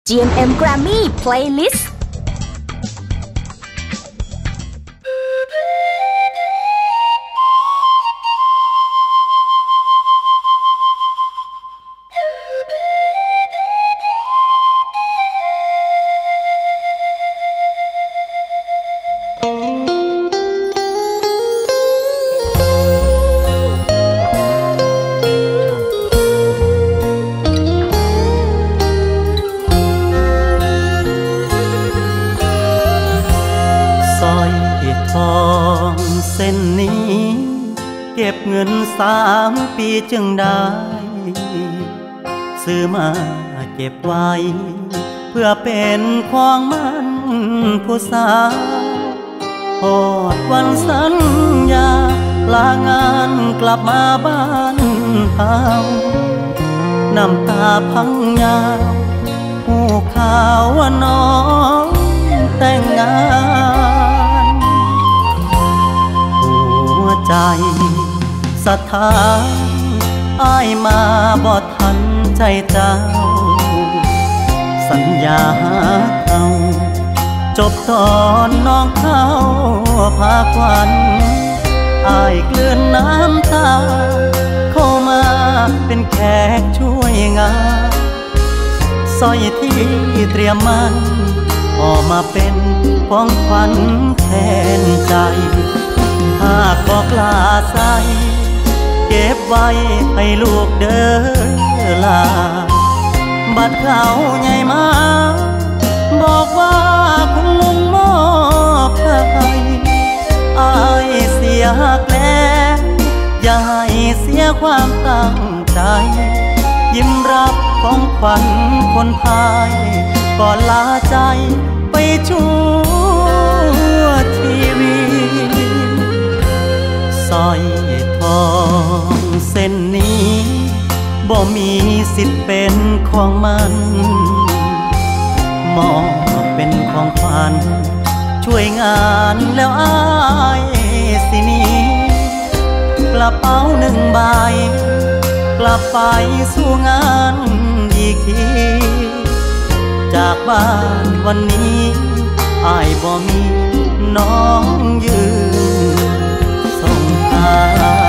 GMM Grammy Playlist เก็บเงิน3 ปีจึงได้ซื้อมาเก็บไว้เพื่อเป็นของมันผู้สาวพอดวันสัญญาลางานกลับมาบ้านเฮาน้ำตาพังยาวผู้ข่าวว่าน้องแต่งงานหัวใจสถานอ้ายมาบ่ทันใจเจ้าสัญญาเอาจบตอนน้องเข้าพาควันอ้ายเกลือนน้ำตาเข้ามาเป็นแขกช่วยงานสร้อยที่เตรียมมันออกมาเป็นของขวัญแทนใจหากบอกลาใส่เก็บไว้ให้ลูกเด้อลาบัดเขาใหญ่มาบอกว่าคุณลุงมอบให้อ้ายเสียหักแล้วอย่าให้เสียความตั้งใจยิ้มรับของขวัญคนพายก่อนลาใจไปชั่วชีวิตสร้อยทองเส้นนี้บ่มีสิทธิ์เป็นของมันมองเป็นของขวัญช่วยงานแล้วอ้ายสินี้กระเป๋า1 ใบกลับไปสู่งานอีกทีจากบ้านวันนี้อ้ายบ่มีน้องยืนส่งทาง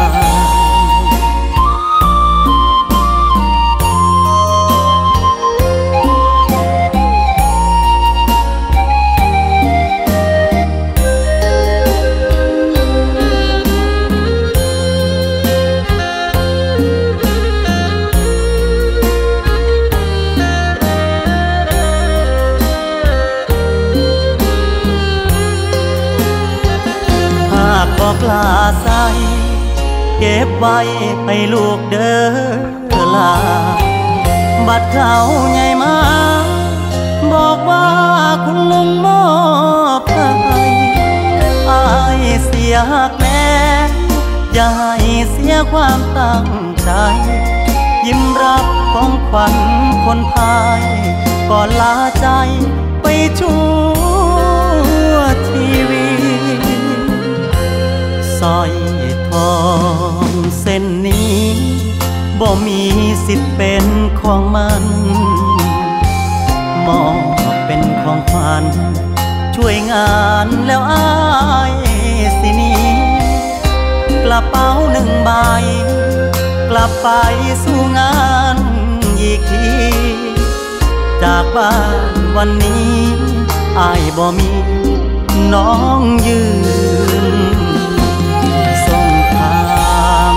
บอกลาใส่เก็บไว้ให้ลูกเด้อลาบัดเขาใหญ่มาบอกว่าคุณลุงมอบให้อ้ายเสียหักแล้วอย่าให้เสียความตั้งใจยิ้มรับของขวัญคนพายก่อนลาใจไปชั่วชีวิตสร้อยทองเส้นนี้บ่มีสิทธิ์เป็นของมันมองเป็นของขวัญช่วยงานแล้วอ้ายสินี้กระเป๋า1 ใบกลับไปสู่งานอีกทีจากบ้านวันนี้อ้ายบ่มีน้องยืนส่งทาง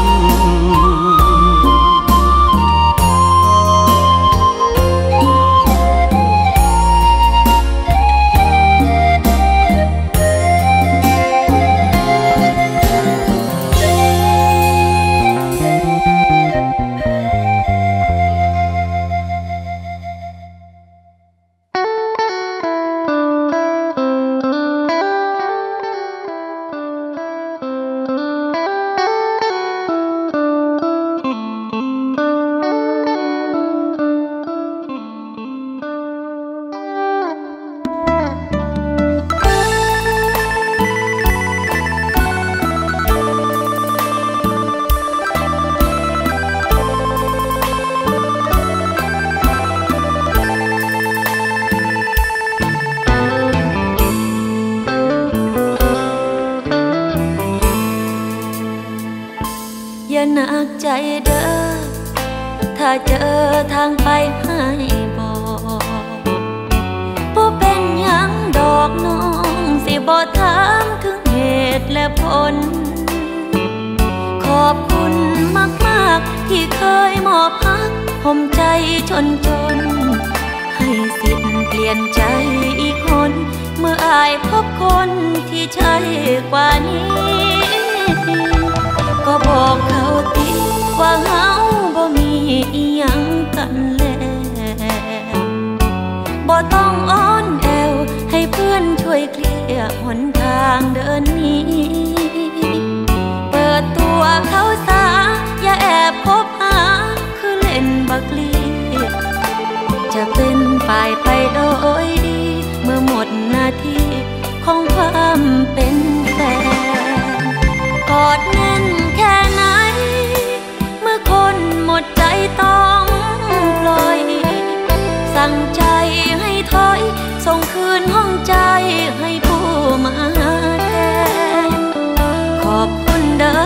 หนักใจเด้อถ้าเจอทางไปให้บอกบ่เป็นหยังดอกน้องสิบ่ถามถึงเหตุและผลขอบคุณมากๆที่เคยมอบพักห่มใจจนให้สิทธิ์เปลี่ยนใจอีกคนเมื่ออายพบคนที่ใช่กว่านี้ก็บอกเขาติว่าเฮาบ่มีอีหยังกันแล้วบ่ต้องอ้อนแอวให้เพื่อนช่วยเคลียร์หนทางเดินนี้เปิดตัวเขาซะอย่าแอบคบหาคือเล่นบักลีจะเป็นฝ่ายไปโดยดีเมื่อหมดหน้าที่ของความเป็นแฟนกอดแน่นแค่ไหนเมื่อคนหมดใจต้องปล่อยสั่งใจให้ถอยส่งคืนห้องใจให้ผู้มาแทนขอบคุณเด้อ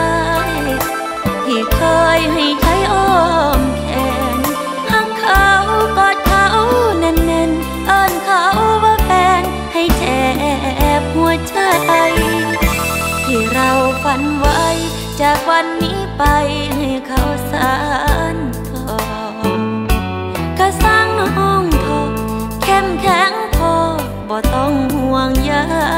ที่เคยให้ใช้อ้อมแขนหักเขากอดเขาแน่นๆเอิ้นเขาว่าแฟนให้แจ็บหัวใจที่เราฝันไว้จากวันนี้ไปให้เขาสานต่อก็สร้างน้องทอเข้มแข็งพอบ่ต้องห่วงใย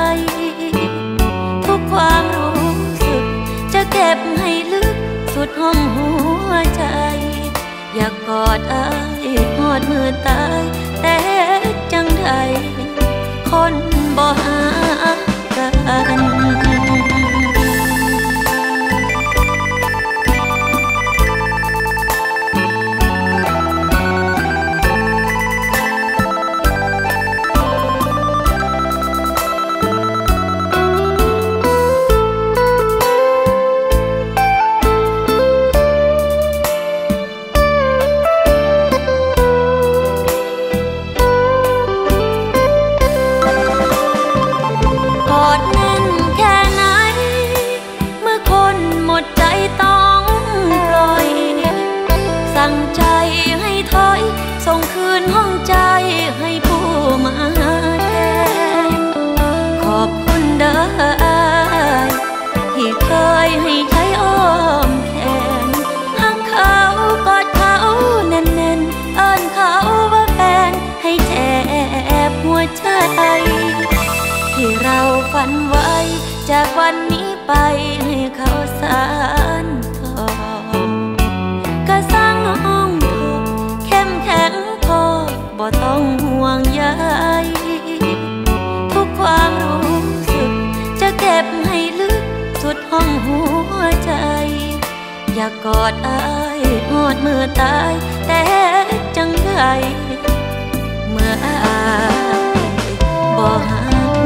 ทุกความรู้สึกจะเก็บให้ลึกสุดห้องหัวใจอยากกอดอ้ายหอดมือตายแต่จังใดคนบ่หากันที่เคยให้ใช้อ้อมแขนหักเขากอดเขาแน่นๆเอิ้นเขาว่าแฟนให้แจ็บหัวใจที่เราฝันไว้จากวันนี้ไปให้เขาสานต่อก็สร้างน้องทอเข้มแข็งพอบ่ต้องห่วงใยทุกความรู้สึกจะเก็บให้ลึกสุดห้องหัวใจอยากกอดอ้ายหอดมือตายแต่จังไดเมื่ออ้ายบ่หัก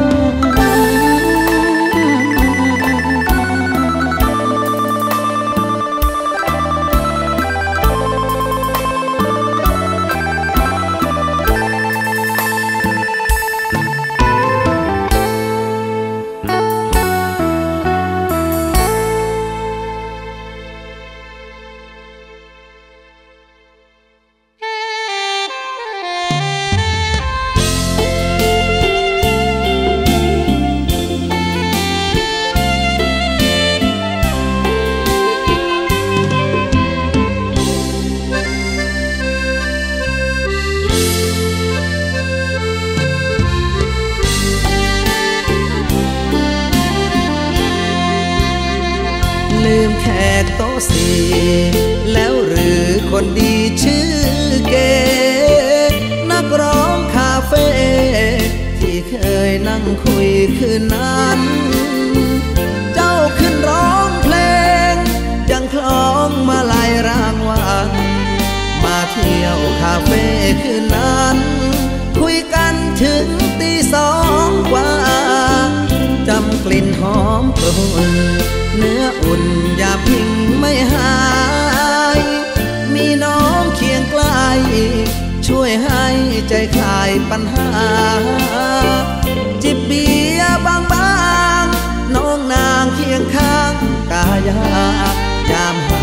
โต๊ะสี่แล้วหรือคนดีชื่อเก๋นักร้องคาเฟ่ที่เคยนั่งคุยคืนนั้นเจ้าขึ้นร้องเพลงยังคล้องมาลายรางวัลมาเที่ยวคาเฟ่คืนนั้นคุยกันถึงตีสองกว่าจำกลิ่นหอมกลุ่นเนื้ออุ่นอย่าพิงไม่หายมีน้องเคียงใกล้ช่วยให้ใจคลายปัญหาจิบเบียร์บางๆน้องนางเคียงข้างกายายามหา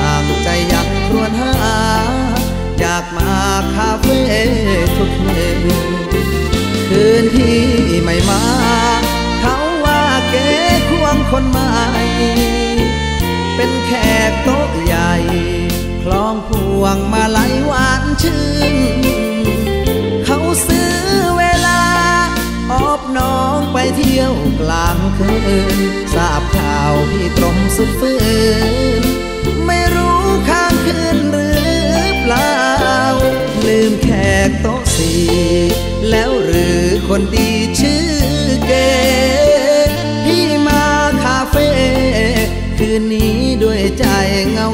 วงมาลัยหวานชื่นเขาซื้อเวลาอบน้องไปเที่ยวกลางคืนทราบข่าวพี่ตรงสุดฝืนไม่รู้ค้างคืนหรือเปล่าลืมแขกโต๊ะสี่แล้วหรือคนดีชื่อเก๋พี่มาคาเฟ่คืนนี้ด้วยใจเงา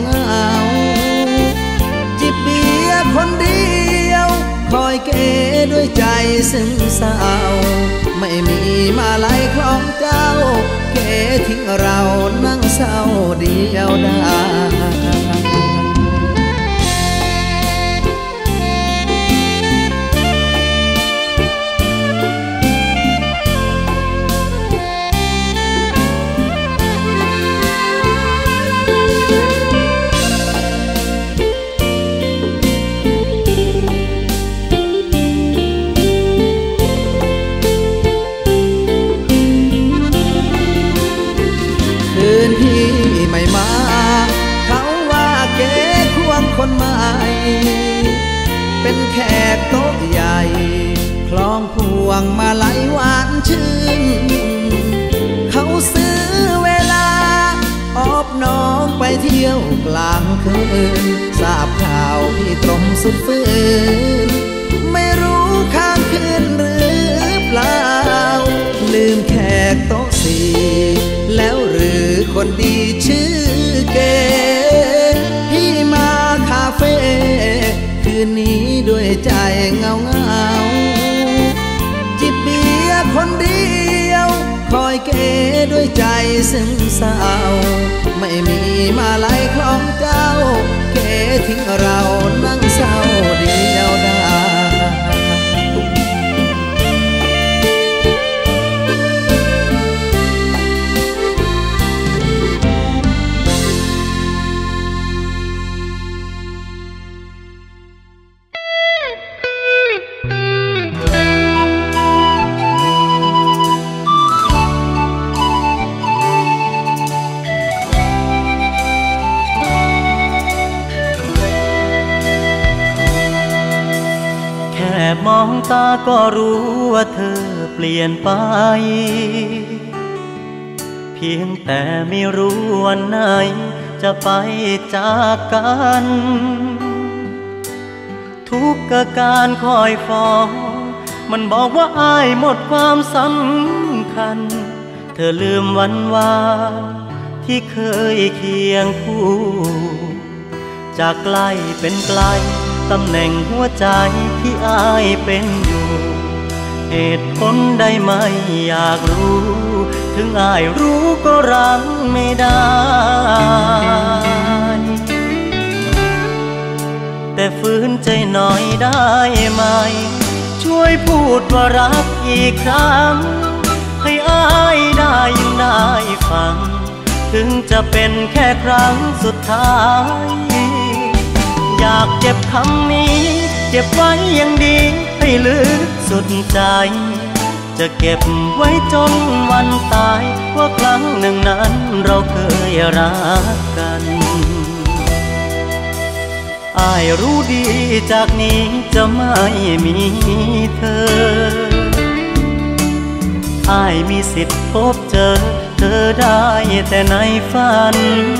จิบเบียร์คนเดียวคอยเก๋ด้วยใจซึ้งเศร้าไม่มีมาลัยของเจ้าเก๋ทิ้งเรานั่งเศร้าเดียวดายไม่มาเขาว่าเก๋ควงคนใหม่เป็นแขกโต๊ะใหญ่คล้องพวงมาลัยหวานชื่นเขาซื้อเวลาอบน้องไปเที่ยวกลางคืนทราบข่าวพี่ตรงสุดฝืนไม่รู้ค้างคืนหรือเปล่าลืมแขกโต๊ะสี่แล้วหรือคนดีชื่อเก๋พี่มาคาเฟ่คืนนี้ด้วยใจเงาจิบเบียร์คนเดียวคอยเก๋ด้วยใจซึ้งเศร้าไม่มีมาลัยของเจ้าเก๋ทิ้งเรานั่งเศร้าเดียวดายมองตาก็รู้ว่าเธอเปลี่ยนไปเพียงแต่ไม่รู้วันไหนจะไปจากกันทุกการคอยฟ้องมันบอกว่าอ้ายหมดความสำคัญเธอลืมวันวานที่เคยเคียงคู่จากไกลเป็นไกลตำแหน่งหัวใจที่อ้ายเป็นอยู่เหตุผลใดไม่อยากรู้ถึงอ้ายรู้ก็รักไม่ได้แต่ฝืนใจหน่อยได้ไหมช่วยพูดว่ารักอีกครั้งให้อ้ายได้ยินได้ฟังถึงจะเป็นแค่ครั้งสุดท้ายอยากเก็บคำนี้เก็บไว้อย่างดีให้ลึกสุดใจจะเก็บไว้จนวันตายว่าครั้งหนึ่งนั้นเราเคยรักกันอ้ายรู้ดีจากนี้จะไม่มีเธออ้ายมีสิทธิ์พบเจอเธอได้แต่ในฝัน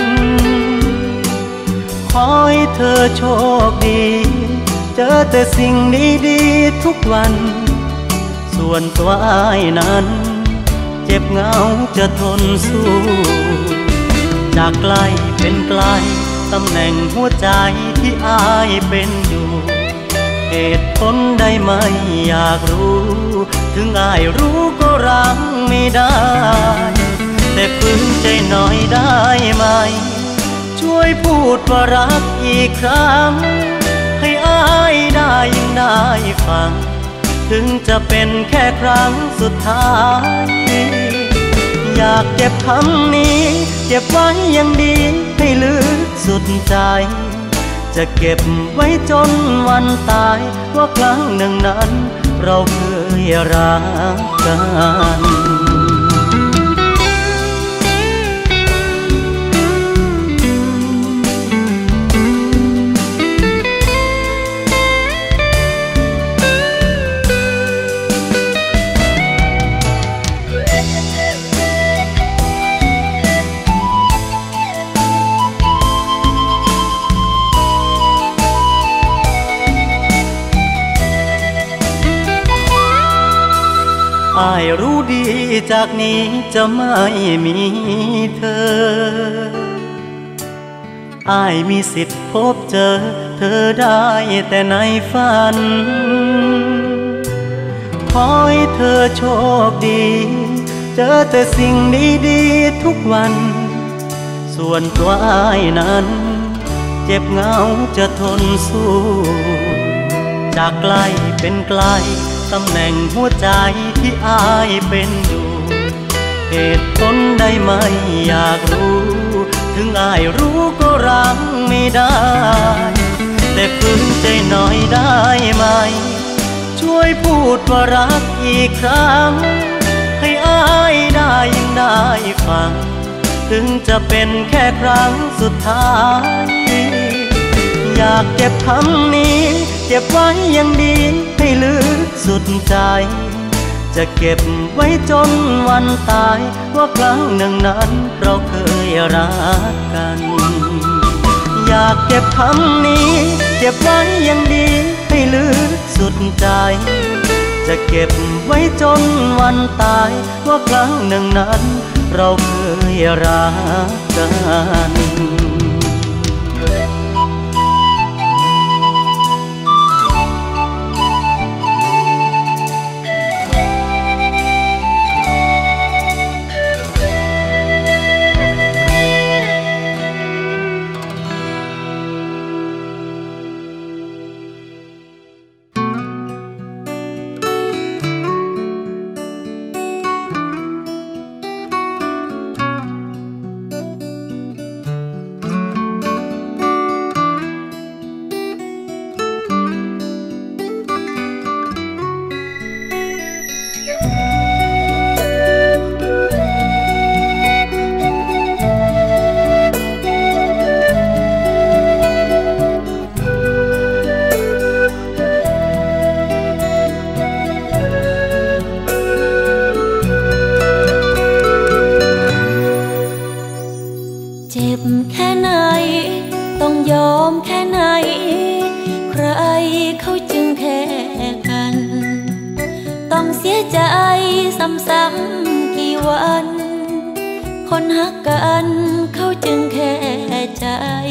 ขอให้เธอโชคดีเจอแต่สิ่งดีๆทุกวันส่วนตัวอ้ายนั้นเจ็บเหงาจะทนสู้จากไกลเป็นไกลตำแหน่งหัวใจที่อ้ายเป็นอยู่เหตุผลใดไม่อยากรู้ถึงอ้ายรู้ก็รักไม่ได้แต่ฝืนใจหน่อยได้ไหมช่วยพูดว่ารักอีกครั้งให้อ้ายได้ยินได้ฟังถึงจะเป็นแค่ครั้งสุดท้ายอยากเก็บคำนี้เก็บไว้อย่างดีให้ลึกสุดใจจะเก็บไว้จนวันตายว่าครั้งหนึ่งนั้นเราเคยรักกันอ้ายรู้ดีจากนี้จะไม่มีเธออ้ายมีสิทธิ์พบเจอเธอได้แต่ในฝันขอให้เธอโชคดีเจอแต่สิ่งดีๆทุกวันส่วนตัวอ้ายนั้นเจ็บเหงาจะทนสู้จากไกลเป็นไกลตำแหน่งหัวใจที่อ้ายเป็นอยู่เหตุผลใดไม่อยากรู้ถึงอ้ายรู้ก็รักไม่ได้แต่ฝืนใจหน่อยได้ไหมช่วยพูดว่ารักอีกครั้งให้อ้ายได้ยังได้ฟังถึงจะเป็นแค่ครั้งสุดท้ายอยากเก็บคำนี้เก็บไว้อย่างดีให้ลึกสุดใจจะเก็บไว้จนวันตายว่าครั้งหนึ่งนั้นเราเคยรักกันอยากเก็บคำนี้เก็บไว้อย่างดีให้ลึกสุดใจจะเก็บไว้จนวันตายว่าครั้งหนึ่งนั้นเราเคยรักกันซ้ำๆกี่วันคนฮักกันเขาจึงแค่ใจ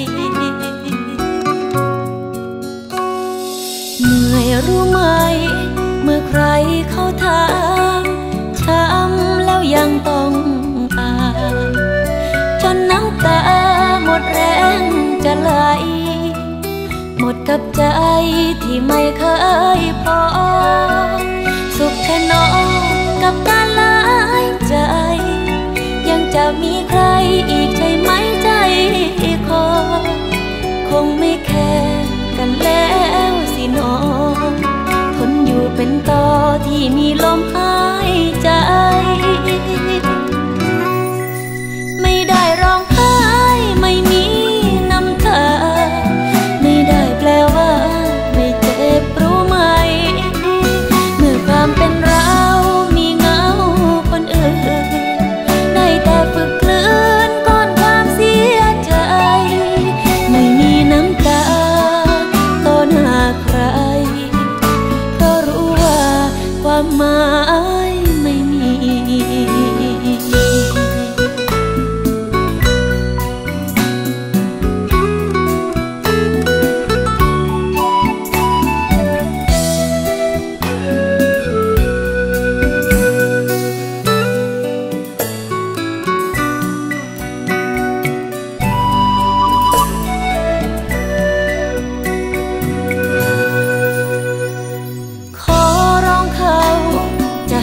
เหนื่อยรู้ไหมเมื่อใครเขาถามช้ำแล้วยังต้องอ่านจนน้ำตาหมดแรงจะไหลหมดกับใจที่ไม่เคยพอสุขแค่น้องกับการหลายใจยังจะมีใครอีกใช่ไหมใจคอคงไม่แค่กันแล้วสิน้องทนอยู่เป็นต่อที่มีลมหายใจไม่ได้ร้องไห้ไม่มีน้ำตาไม่ได้แปลว่าไม่เจ็บรู้ไหมเมื่อความเป็นเรามีเงาคนอื่นได้แต่ฝึกกลืนก้อนความเสียใจไม่มีน้ำตาต่อหน้าใครเพราะรู้ว่าความหมายไม่มีจ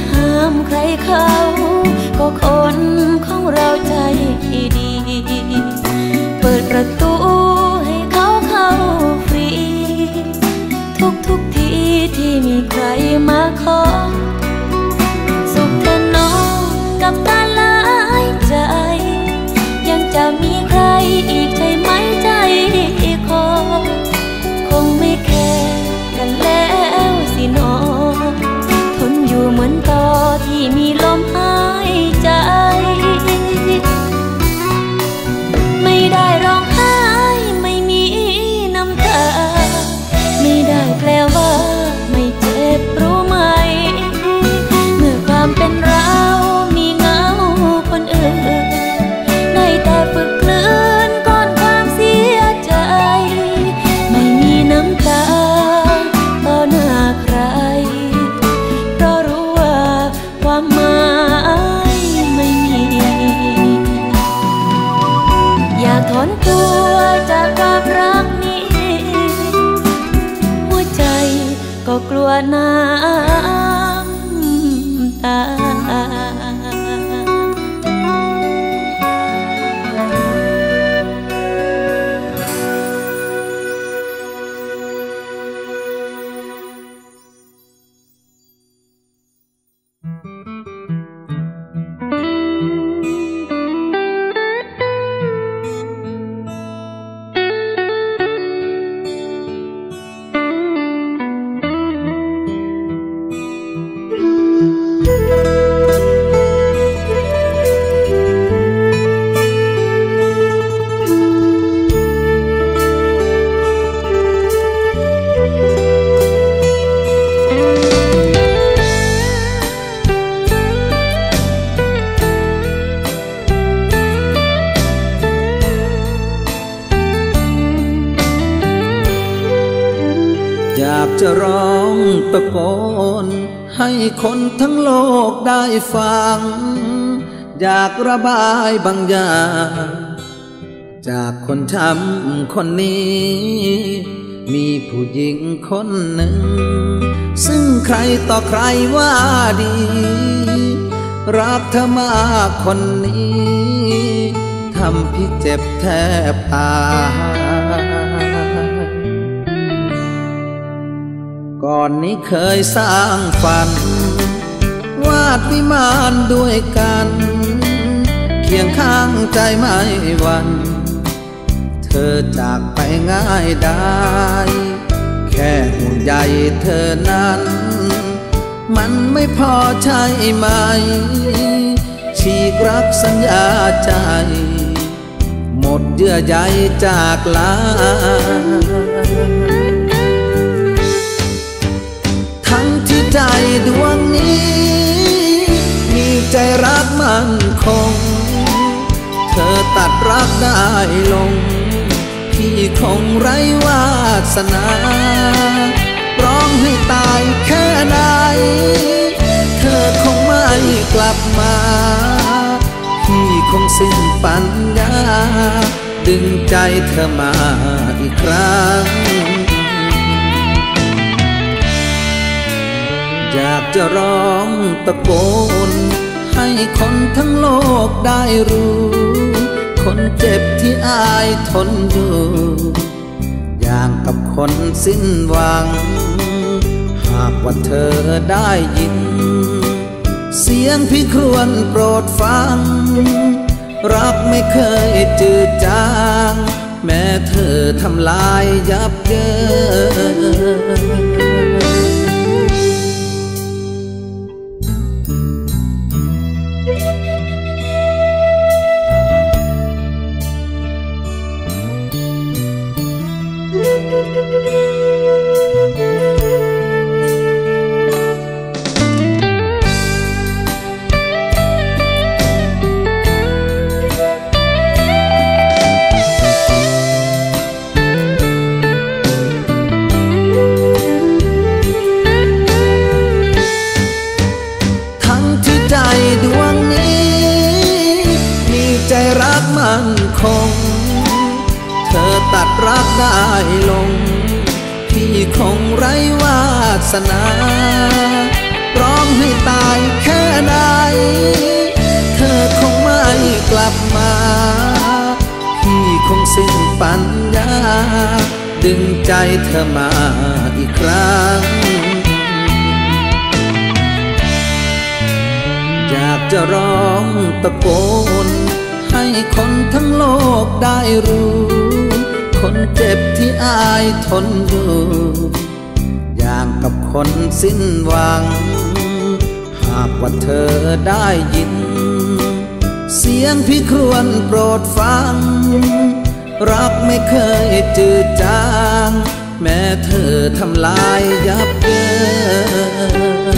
จะร้องตะโกนให้คนทั้งโลกได้ฟังอยากระบายบางอย่างจากคนทำคนนี้มีผู้หญิงคนหนึ่งซึ่งใครต่อใครว่าดีรักเธอมากคนนี้ทำพี่เจ็บแทบตายก่อนนี้เคยสร้างฝันวาดวิมานด้วยกันเคียงข้างใจไม่หวั่นเธอจากไปง่ายได้แค่ห่วงใยเธอนั้นมันไม่พอใช่ไหมฉีกรักสัญญาใจหมดเยื่อใยจากลาทั้งที่ใจดวงนี้มีใจรักมั่นคงเธอตัดรักได้ลงพี่คงไร้วาสนาร้องให้ตายแค่ไหนเธอคงไม่กลับมาพี่คงสิ้นปัญญาดึงใจเธอมาอีกครั้งอยากจะร้องตะโกนให้คนทั้งโลกได้รู้คนเจ็บที่อายทนอยู่อย่างกับคนสิ้นหวังหากว่าเธอได้ยินเสียงพี่ครวญโปรดฟังรักไม่เคยจืดจางแม้เธอทำลายยับเยินดวงนี้มีใจรักมั่นคงเธอตัดรักได้ลงพี่คงไร้วาสนาร้องให้ตายแค่ไหนเธอคงไม่กลับมาพี่คงสิ้นปัญญาดึงใจเธอมาอีกครั้งอยากจะร้องตะโกนให้คนทั้งโลกได้รู้คนเจ็บที่อายทนอยู่อย่างกับคนสิ้นหวังหากว่าเธอได้ยินเสียงพี่ครวญโปรดฟังรักไม่เคยจืดจางแม้เธอทำลายยับเยิน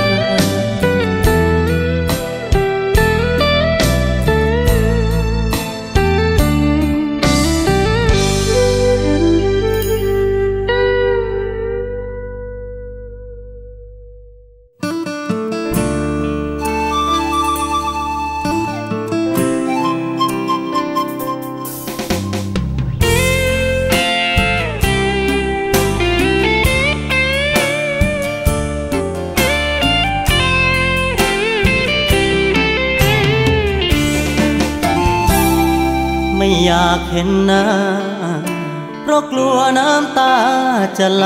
ไม่อยากเห็นหน้าเพราะกลัวน้ำตาจะไหล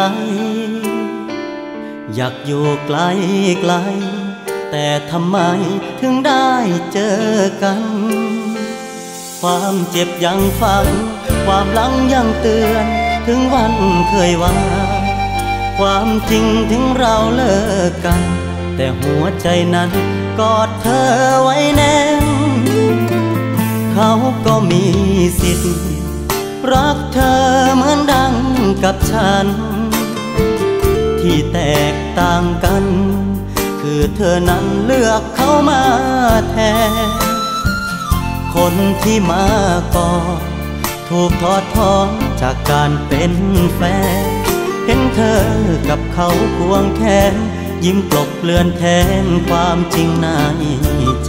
อยากอยู่ไกลไกลแต่ทำไมถึงได้เจอกันความเจ็บยังฝังความหลังยังเตือนถึงวันเคยว่าความจริงถึงเราเลิกกันแต่หัวใจนั้นกอดเธอไว้แน่นเขาก็มีสิทธิ์รักเธอเหมือนดังกับฉันที่แตกต่างกันคือเธอนั้นเลือกเขามาแทนคนที่มาก่อนถูกถอดถอนจากการเป็นแฟนเห็นเธอกับเขาควงแขนยิ้มกลบเลือนแทนความจริงในใจ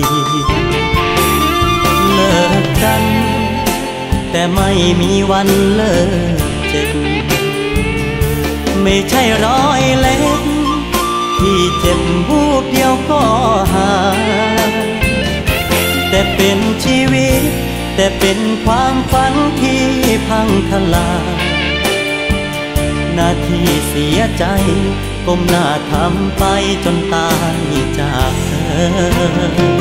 เลิกกันแต่ไม่มีวันเลิกเจ็บไม่ใช่รอยเล็กที่เจ็บวูบเดียวก็หายแต่เป็นชีวิตแต่เป็นความฝันที่พังทลายหน้าที่เสียใจก้มหน้าทำไปจนตายจากเธอ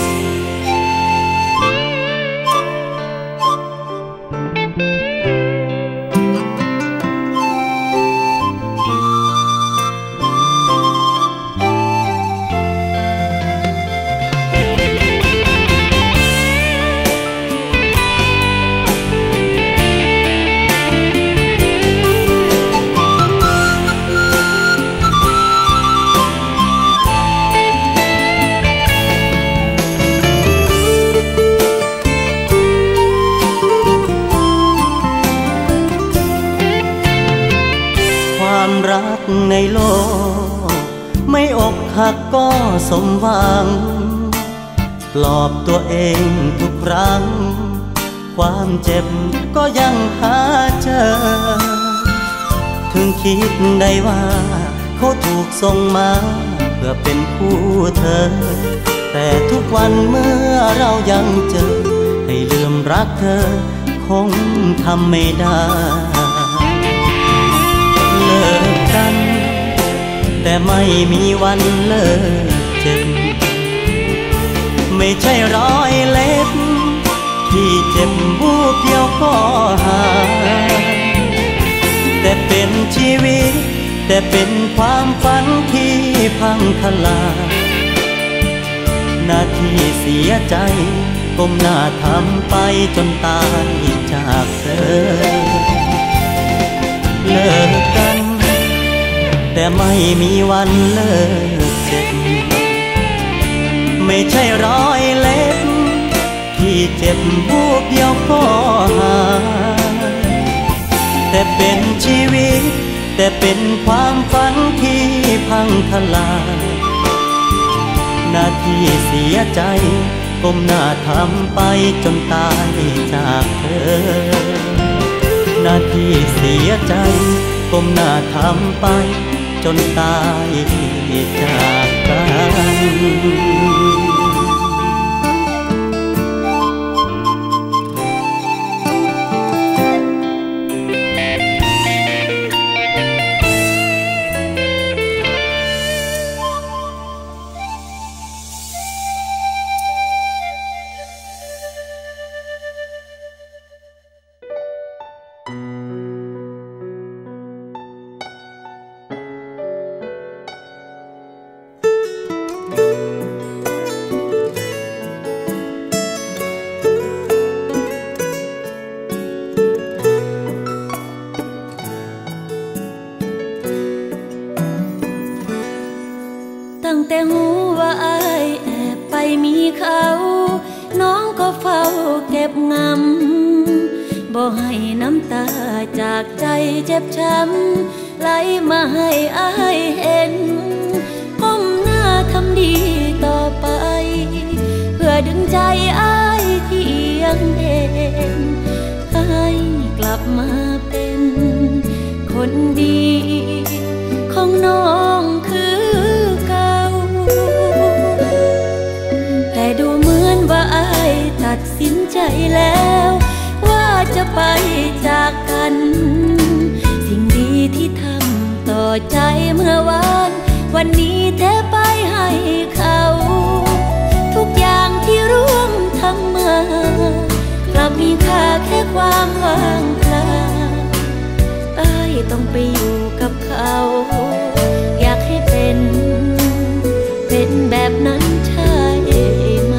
รักในโลกไม่อกหักก็สมหวังปลอบตัวเองทุกครั้งความเจ็บก็ยังหาเจอถึงคิดได้ว่าเขาถูกส่งมาเพื่อเป็นคู่เธอแต่ทุกวันเมื่อเรายังเจอให้ลืมรักเธอคงทำไม่ได้เลิกกันแต่ไม่มีวันเลิกเจ็บไม่ใช่รอยเล็บที่เจ็บวูบเดียวก็หายแต่เป็นชีวิตแต่เป็นความฝันที่พังทลายหน้าที่เสียใจก้มหน้าทำไปจนตายจากเธอเลิกกันแต่ไม่มีวันเลิกเจ็บไม่ใช่รอยเล็บที่เจ็บวูบเดียวก็หายแต่เป็นชีวิตแต่เป็นความฝันที่พังทลายหน้าที่เสียใจก้มหน้าทำไปจนตายจากเธอหน้าที่เสียใจก้มหน้าทำไปจนตายจากกันตั้งแต่หูว่าอ้ายแอบไปมีเขาน้องก็เฝ้าเก็บงำบ่ให้น้ำตาจากใจเจ็บช้ำไหลมาให้อ้ายเห็นก้มหน้าทำดีต่อไปเพื่อดึงใจอ้ายที่ยังเด่นให้กลับมาเป็นคนดีของน้องคือแต่ดูเหมือนว่าอ้ายตัดสินใจแล้วว่าจะไปจากกันสิ่งดีที่ทำต่อใจเมื่อวานวันนี้แทบไปให้เขาทุกอย่างที่ร่วมทำมากลับมีค่าแค่ความว่างเปล่าอ้ายต้องไปอยู่กับเขาอยากให้เป็นแบบนั้นใช่ไหม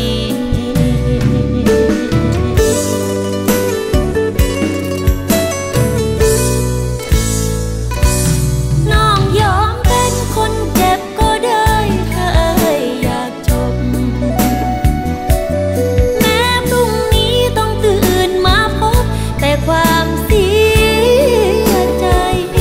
น้องยอมเป็นคนเจ็บก็ได้ถ้าอยากจบแม้พรุ่งนี้ต้องตื่นมาพบแต่ความเสียใจ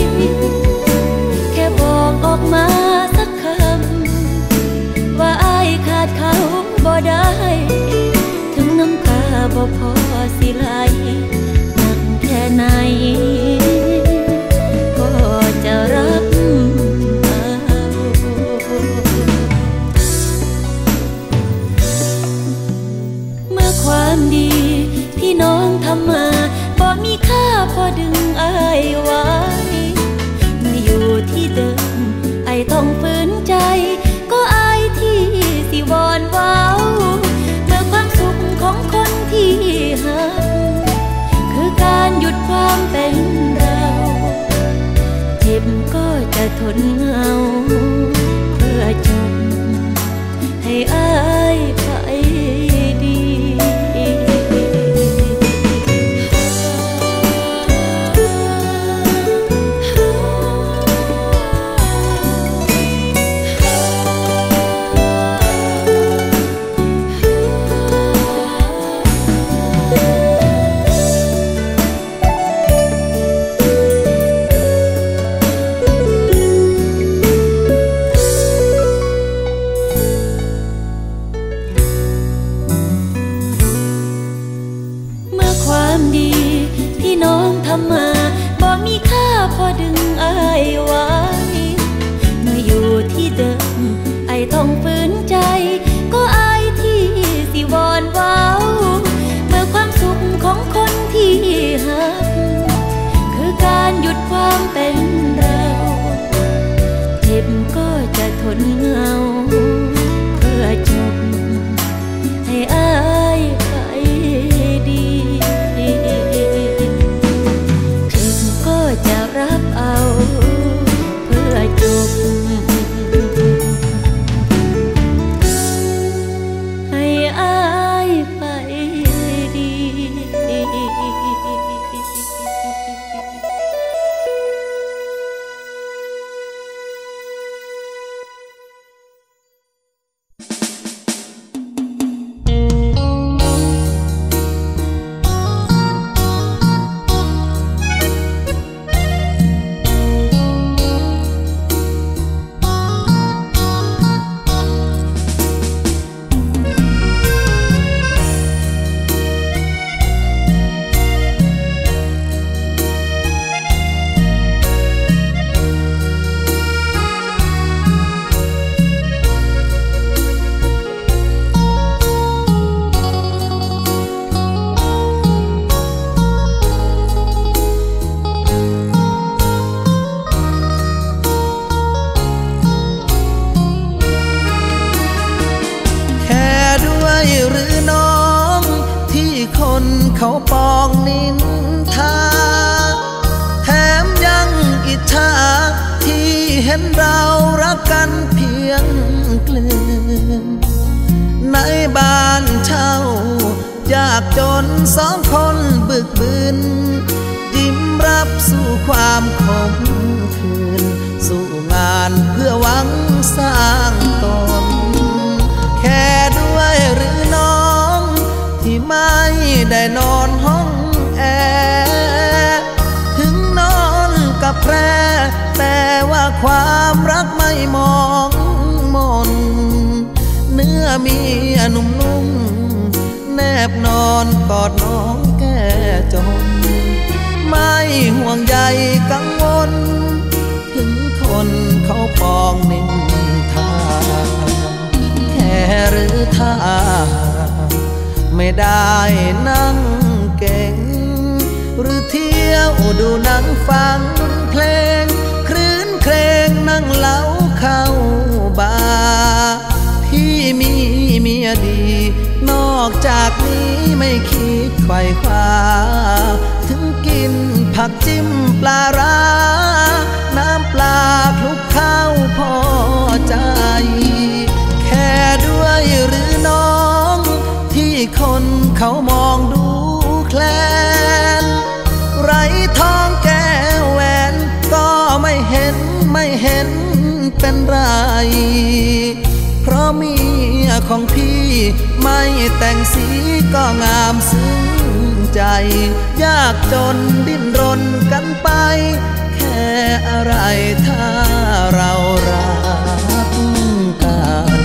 หรือน้องที่คนเขาปองนินทาแถมยังอิจฉาที่เห็นเรารักกันเพียงกลืนในบ้านเช่ายากจนสองคนบึกบึนยิ้มรับสู่ความขมขื่นสู่งานเพื่อหวังสร้างตนแค่ด้วยหรือน้องที่ไม่ได้นอนห้องแอร์ถึงนอนกับแพรแต่ว่าความรักไม่มองมนเนื้อเมียนุ่มๆแนบนอนกอดน้องแก่จนไม่ห่วงใยกังวลถึงคนเขาปองนินทาแค่หรือถ้าไม่ได้นั่งเก่งหรือเที่ยวดูหนังฟังเพลงครื้นเครงนั่งเล้าเข้าบาร์ที่มีเมียดีนอกจากนี้ไม่คิดไขว่คว้าถึงกินผักจิ้มปลาร้าน้ำปลาคลุกข้าวพอใจแค่ด้วยหรือน้องที่คนเขามองดูแคลนไรทองแก้วแหวนก็ไม่เห็นเป็นไรเพราะเมียของพี่ไม่แต่งสีก็งามซึ้งใจยากจนดิ้นรนกันไปแค่อะไรถ้าเรารักกัน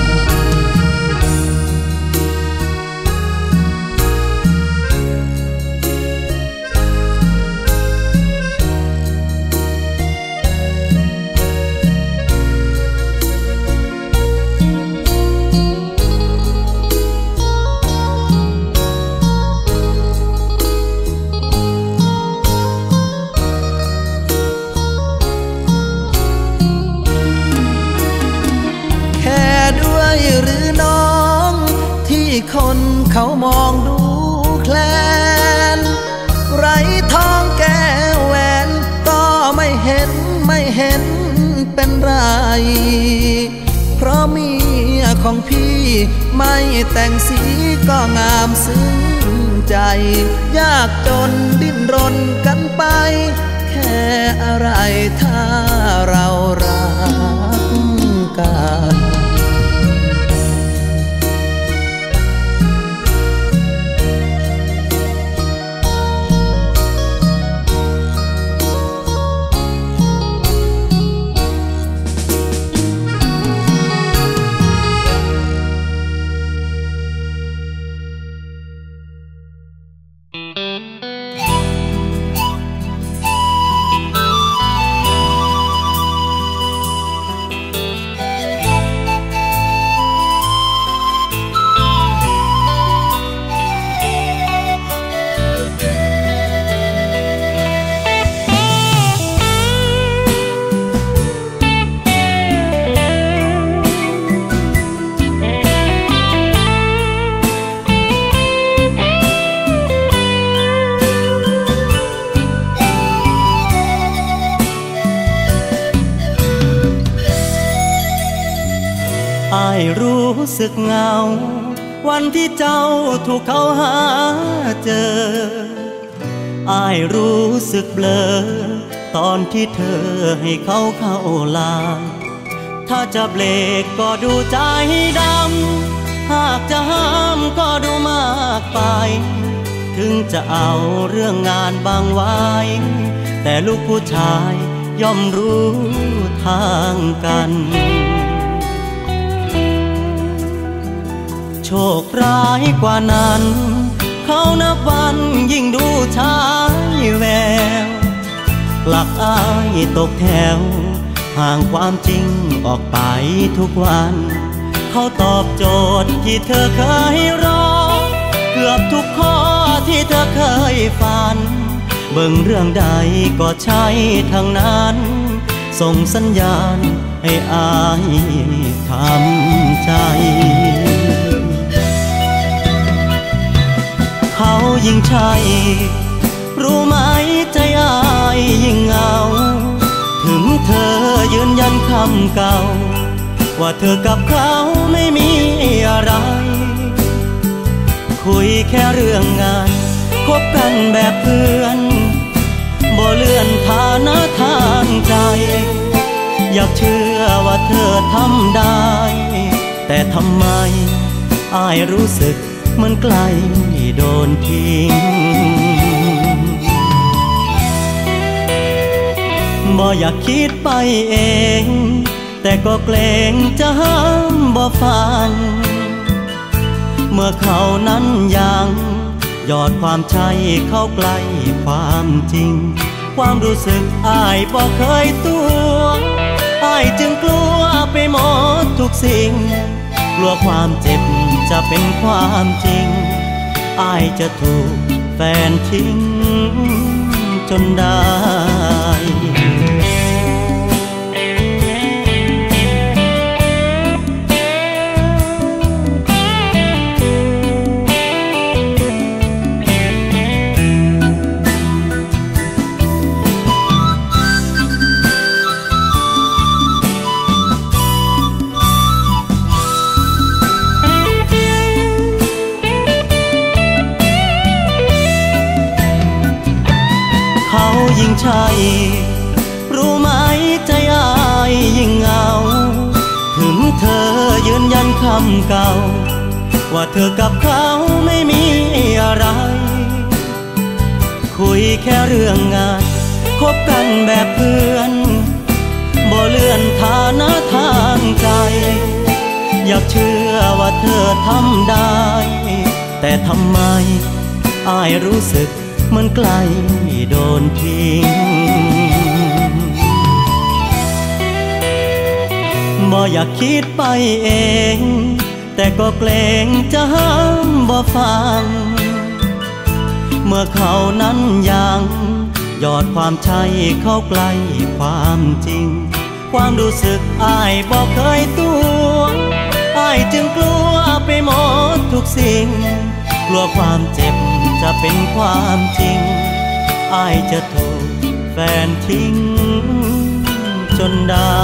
หรือน้องที่คนเขามองดูแคลนไรทองแก้วแหวนก็ไม่เห็นเป็นไรเพราะเมียของพี่ไม่แต่งสีก็งามซึ้งใจยากจนดิ้นรนกันไปแค่อะไรถ้าเรารักกันอ้ายรู้สึกเหงาวันที่เจ้าถูกเขาหาเจออ้ายรู้สึกเบลอตอนที่เธอให้เขาเข้าลางถ้าจะเบรกก็ดูใจดำหากจะห้ามก็ดูมากไปถึงจะเอาเรื่องงานบางไว้แต่ลูกผู้ชายย่อมรู้ทางกันโชคร้ายกว่านั้นเขานับวันยิ่งดูชายแววหลักอ้ายตกแถวห่างความจริงออกไปทุกวันเขาตอบโจทย์ที่เธอเคยรอเกือบทุกข้อที่เธอเคยฝันเบิ่งเรื่องใดก็ใช่ทั้งนั้นส่งสัญญาณให้อ้ายทำใจใช่รู้ไหมใจอ้ายยิ่งเหงาถึงเธอยืนยันคำเก่าว่าเธอกับเขาไม่มีอะไรคุยแค่เรื่องงานคบกันแบบเพื่อนบ่เลื่อนฐานะทางใจอยากเชื่อว่าเธอทำได้แต่ทำไมอ้ายรู้สึกเหมือนใกล้โดนทิ้งบ่อยากคิดไปเองแต่ก็เกรงจะห้ามบ่ฟังเมื่อเขานั้นยังหยอดความใช่เข้าใกล้ความจริงความรู้สึกอ้ายบ่เคยตัวอ้ายจึงกลัวไปหมดทุกสิ่งกลัวความเจ็บจะเป็นความจริงอ้ายจะถูกแฟนทิ้งจนได้ยิ่งใช่รู้ไหมใจอ้ายยิ่งเหงาถึงเธอยืนยันคำเก่าว่าเธอกับเขาไม่มีอะไรคุยแค่เรื่องงานคบกันแบบเพื่อนบ่เลื่อนฐานะทางใจอยากเชื่อว่าเธอทำได้แต่ทำไมอ้ายรู้สึกเหมือนใกล้โดนทิ้งบ่อยากคิดไปเองแต่ก็เกรงจะห้ามบ่ฟังเมื่อเขานั้นยังหยอดความใช่เข้าใกล้ความจริงความรู้สึกอ้ายบ่เคยตัวอ้ายจึงกลัวไปหมดทุกสิ่งกลัวความเจ็บจะเป็นความจริงอ้ายจะถูกแฟนทิ้งจนได้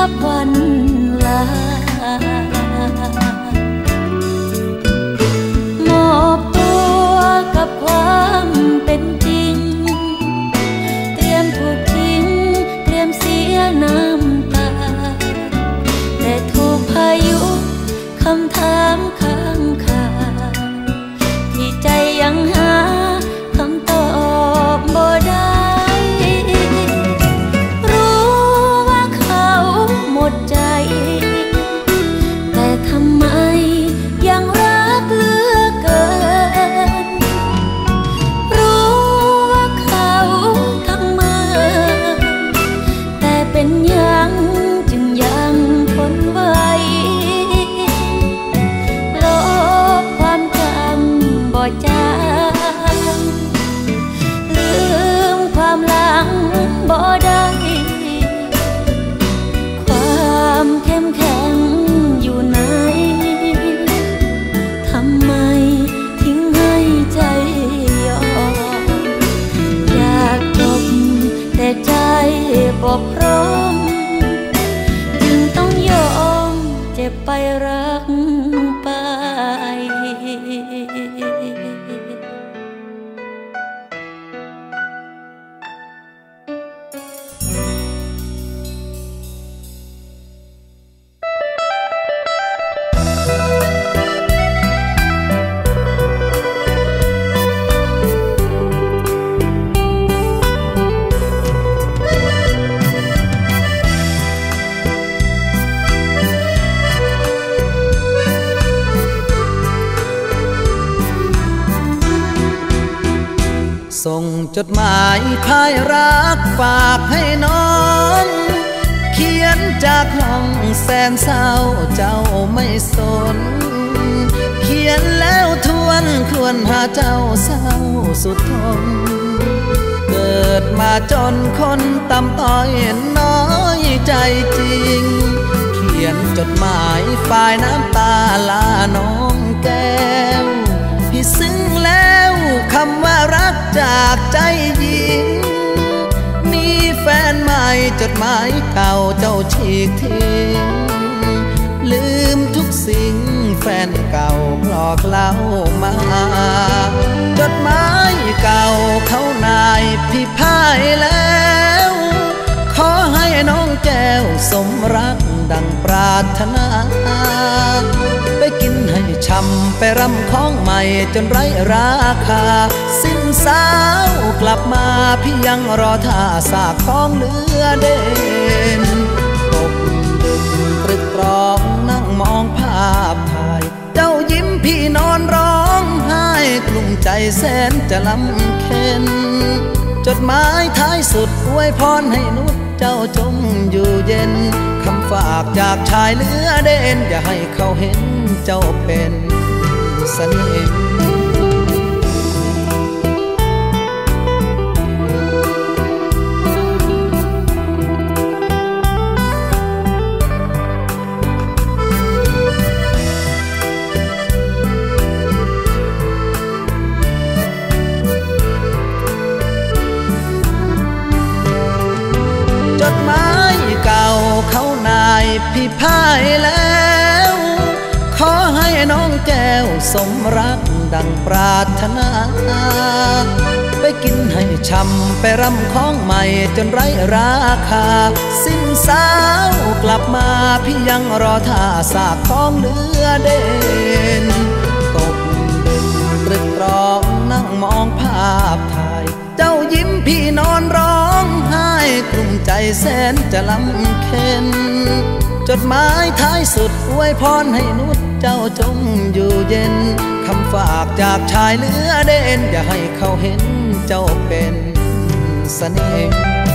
บวันลา มอบตัวกับความเป็นจริงเตรียมถูกทิ้งเตรียมเสียน้ำตาแต่ถูกพายุคำถามค้างคาที่ใจยังหาคำตอบบ่ได้รู้ว่าเขาหมดใจแต่ทำไมยังรักเหลือเกินรู้ว่าเขาทั้งเมื่อแต่เป็นยังจึงยังทนไว้ลบความจำบ่จางลืมความหลังบ่ได้ความเข้มแข็งอยู่ไหนทำไมทิ้งให้ใจยอมอยากจบแต่ใจบ่พร้อมจึงต้องยอมเจ็บไปรักไปส่งจดหมายพายรักฝากให้น้องเขียนจากห้องแสนเศร้าเจ้าไม่สนเขียนแล้วทวนควรหาเจ้าเศร้าสุดทนเกิดมาจนคนต่ำต้อยน้อยใจจริงเขียนจดหมายฝ่ายน้ำตาลาน้องแก้วพี่ซึ้งแล้วคำว่ารักจากใจหญิงนี่แฟนใหม่จดหมายเก่าเจ้าฉีกทิ้งลืมทุกสิ่งแฟนเก่าหลอกเล่ามาจดหมายเก่าเขานายพี่พ่ายแล้วขอให้น้องแก้วสมรักดังปรารถนาไปกินให้ช่ำไปรำของใหม่จนไร้ราคาสิ้นสาวกลับมาพี่ยังรอท่าสากของเหลือเด่นตกดึกตรึกตรองนั่งมองภาพถ่ายเจ้ายิ้มพี่นอนร้องไห้กลุ้มใจแสนจะลำเค็นจดหมายท้ายสุดอวยพรให้นุชเจ้าจงอยู่เย็นคำฝากจากชายเหลือเด่นอย่าให้เขาเห็นเจ้าเป็นเสน่ห์จดหมายเก่าเขานายพี่พ่ายแล้วขอให้น้องแก้วสมรักดังปรารถนาไปกินให้ช่ำไปรำของใหม่จนไร้ราคาสิ้นสาวกลับมาพี่ยังรอท่าสากของเหลือเด่นตกดึกตรึกตรองนั่งมองภาพถ่ายเจ้ายิ้มพี่นอนร้องไห้กลุ้มใจแสนจะลำเค็นจดหมายท้ายสุดอวยพรให้นุชเจ้าจงอยู่เย็นคำฝากจากชายเหลือเด่นอย่าให้เขาเห็นเจ้าเป็นเสน่ห์